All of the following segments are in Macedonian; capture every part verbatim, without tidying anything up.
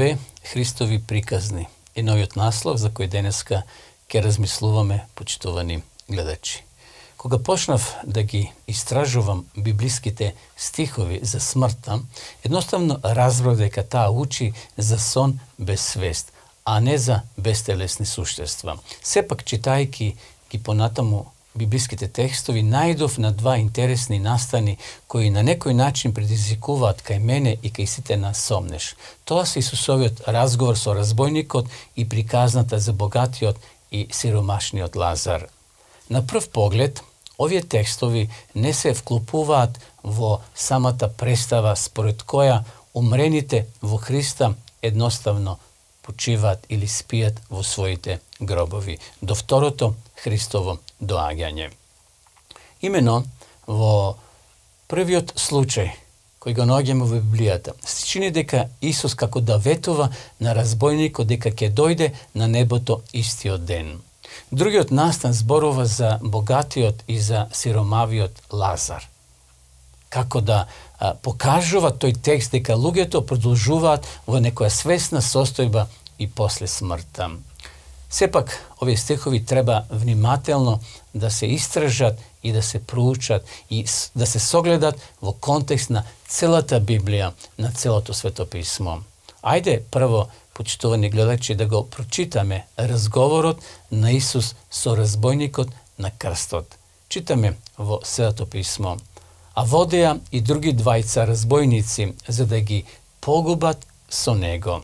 две Христови приказни е новиот наслов за кој денеска ќе размислуваме, почитувани гледачи. Кога почнав да ги истражувам библиските стихови за смртта, едноставно разбрав дека таа учи за сон без свест, а не за безтелесни суштества. Сепак, читајќи ги понатаму библиските текстови, најдов на два интересни настани кои на некој начин предизвикуваат кај мене и кај сите нас сомнеш. Тоа се Исусовиот разговор со разбойникот и приказната за богатиот и сиромашниот Лазар. На прв поглед, овие текстови не се вклопуваат во самата представа според која умрените во Христа едноставно почиваат или спијат во своите гробови до второто Христово доаѓање. Имено во првиот случај кој го наоѓаме во Библијата, се чини дека Исус како да ветува на разбойникот дека ќе дојде на небото истиот ден. Другиот настан зборува за богатиот и за сиромавиот Лазар. Како да а, покажува тој текст дека луѓето продолжуваат во некоја свесна состојба и после смртта. Сепак, овие стихови треба внимателно да се истражат и да се проучат и да се согледат во контекст на целата Библија, на целото Свето писмо. Ајде прво, почитувани гледачи, да го прочитаме разговорот на Исус со разбойникот на крстот. Читаме во Светото писмо. А водеа и други двајца разбойници за да ги погубат со него.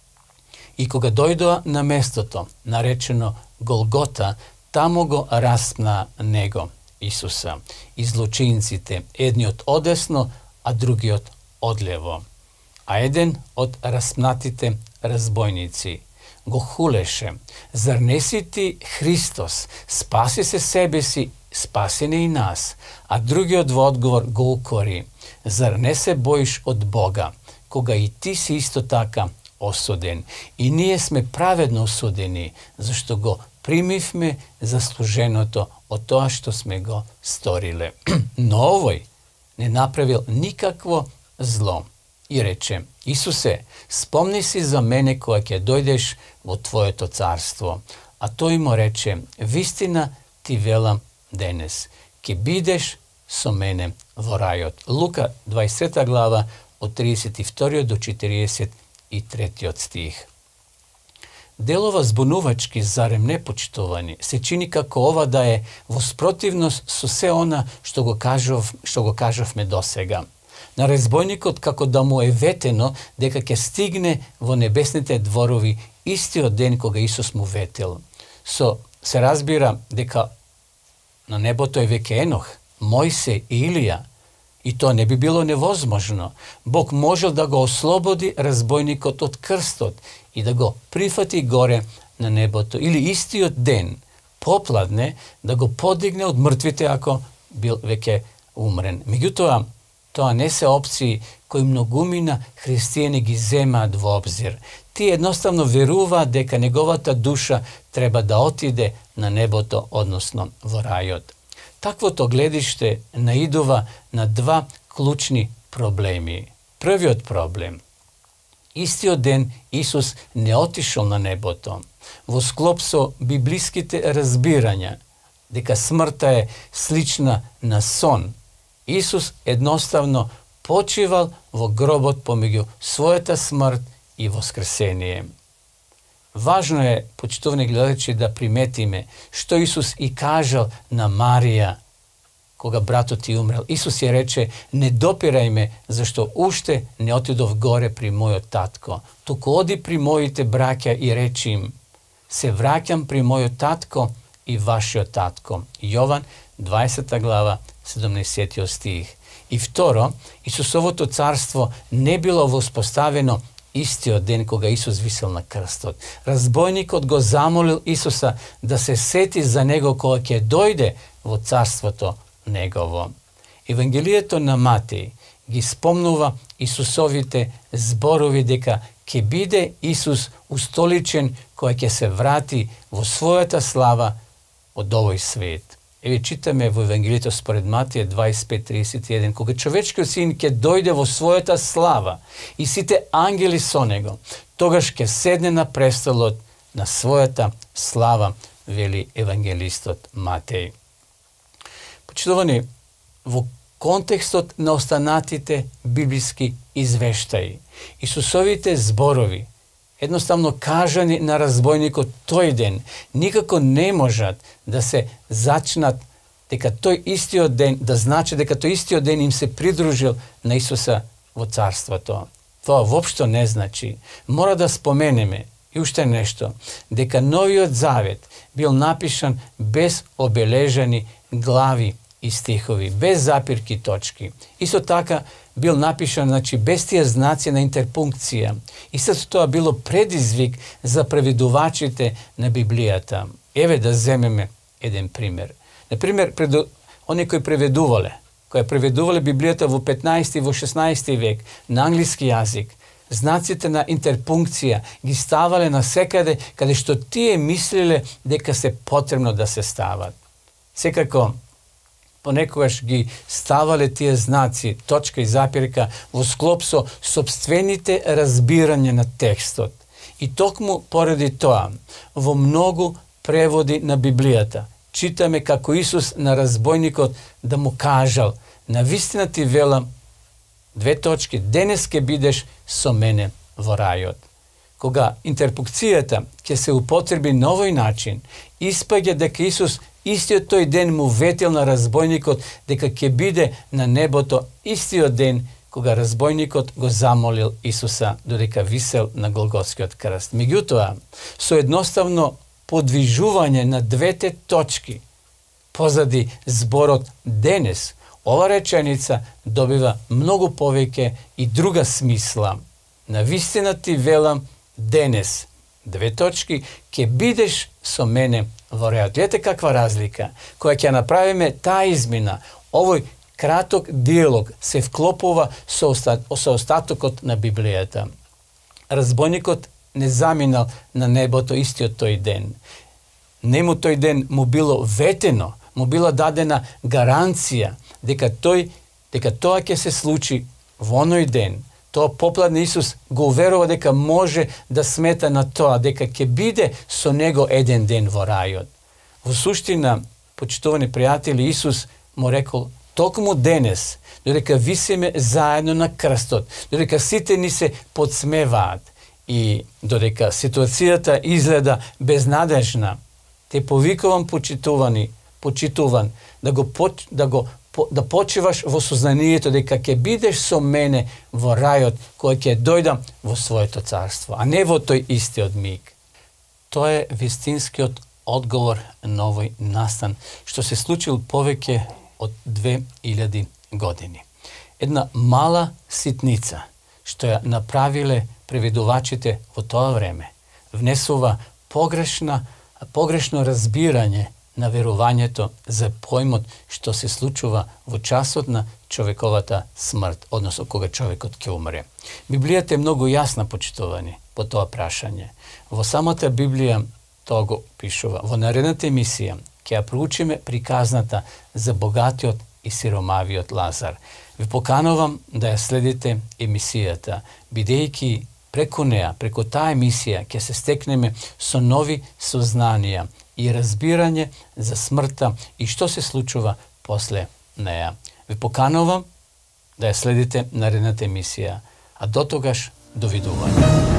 И кога дојдоа на местото, наречено Голгота, тамо го распна него, Исуса, и злочинците, едниот одесно, а другиот одлево. А еден од распнатите разбойници го хулеше: зар не си ти Христос, спаси се себе си, спаси не и нас. А другиот во одговор го укори: зар не се боиш од Бога, кога и ти си исто така осуден? И ние сме праведно осудени, зашто го примивме заслуженото од тоа што сме го сториле. Но овој не направил никакво зло. И рече: Исусе, спомни си за мене кога ќе дојдеш во Твоето царство. А тој му рече: вистина ти велам денес, ќе бидеш со мене во рајот. Лука дваесета глава од тридесет и втори до четириесет и трети стих. Делова збунувачки, зарем не, почитувани, се чини како ова да е во спротивност со се она што го кажав, што го кажавме досега. На разбойникот како да му е ветено дека ќе стигне во небесните дворови истиот ден кога Исус му ветил. Со се разбира дека на небото е веќе Енох, Мојсе и Илија, и тоа не би било невозможно. Бог можел да го ослободи разбойникот од крстот и да го прифати горе на небото, или истиот ден, попладне, да го подигне од мртвите ако бил веќе умрен. Меѓутоа, тоа не се опции кои многумина христијани ги земаат во обзир. Тие едноставно веруваат дека неговата душа треба да отиде на небото, односно во рајот. Таквото гледиште наидува на два клучни проблеми. Првиот проблем. Истиот ден Исус не отишол на небото. Во склоп со библиските разбирања дека смртта е слична на сон, Исус едноставно почивал во гробот помеѓу својата смрт и воскресение. Важно е, почитувани гледачи, да приметиме што Исус и кажал на Марија кога братот ти умрел. Исус ја рече: не допирај ме, зашто уште не отидов горе при мојот татко. Туку оди при моите браќа и речи им: се враќам при мојот татко и вашиот татко. Јован дваесета глава седумнаесети стих. И второ, Исусовото царство не било воспоставено истиот ден кога Исус висел на крстот. Разбойникот го замолил Исуса да се сети за него кога ќе дојде во царството негово. Евангелието на Матеј ги спомнува Исусовите зборови дека ќе биде Исус устоличен кога ќе се врати во својата слава од овој свет. Еве читаме во Евангелието според Матеја дваесет пет тридесет и еден, кога човечкиот син ќе дојде во својата слава и сите ангели со него, тогаш ќе седне на престолот на својата слава, вели евангелистот Матеј. Почитувани, во контекстот на останатите библиски извештаи, Исусовите зборови, едноставно кажани на разбойникот тој ден, никако не можат да се зачнат дека тој истиот ден, да значи дека тој истиот ден им се придружил на Исуса во царството. Тоа воопшто не значи. Мора да споменеме и уште нешто, дека Новиот Завет бил напишан без обележани глави и стихови, без запирки точки. Исто така бил напишан, значи, без тие знаци на интерпункција. Исто тоа било предизвик за преведувачите на Библијата. Еве да земеме еден пример. Например, преду они кои преведувале, кои преведувале Библијата во петнаести и во шеснаести век на англиски јазик, знаците на интерпункција ги ставале на секаде каде што тие мислеле дека се потребно да се стават. Секако, понекогаш ги ставале тие знаци, точка и запирка, во склоп со собствените разбирања на текстот. И токму поради тоа, во многу преводи на Библијата, читаме како Исус на разбойникот да му кажал: навистина ти велам, две точки, денес ке бидеш со мене во рајот. Кога интерпункцијата ќе се употреби на овој начин, испаѓа дека Исус истиот тој ден му ветил на разбойникот дека ќе биде на небото истиот ден кога разбойникот го замолил Исуса додека висел на Голготскиот крст. Меѓутоа, со едноставно подвижување на двете точки позади зборот денес, ова реченица добива многу повеќе и друга смисла. Навистина ти велам денес, две точки, ќе бидеш со мене во рајот. Гледате каква разлика. Која ќе направиме таа измена, овој краток диалог се вклопува со, оста, со остатокот на Библијата. Разбойникот не заминал на небото истиот тој ден. Нему тој ден му било ветено, му била дадена гаранција дека тој, дека тоа ќе се случи во оној ден. Тоа попладне Исус го уверува дека може да смета на тоа, дека ќе биде со него еден ден во рајот. Во суштина, почитувани пријатели, Исус му рекол: токму денес, додека висиме заедно на крстот, додека сите ни се подсмеваат и додека ситуацијата изгледа безнадежна, те повикувам, почитувани, почитуван, да го, да го да почиваш во сознанието дека ќе бидеш со мене во рајот кој ќе дојдам во своето царство, а не во тој истиот миг. Тоа е вистинскиот одговор на овој настан, што се случил повеќе од две илјади години. Една мала ситница, што ја направиле преведувачите во тоа време, внесува погрешна, погрешно разбирање на верувањето за поимот што се случува во часот на човековата смрт, односно кога човекот ќе умре. Библијата е многу јасна, почитувани, по тоа прашање. Во самата Библија тоа го пишува. Во наредната емисија ќе ја проучиме приказната за богатиот и сиромавиот Лазар. Ви поканувам да ја следите емисијата, бидејќи преку неа, преку таа емисија ќе се стекнеме со нови сознанија и разбирање за смртта и што се случува после неа. Ви поканувам да ја следите наредната емисија, а до тогаш довидување.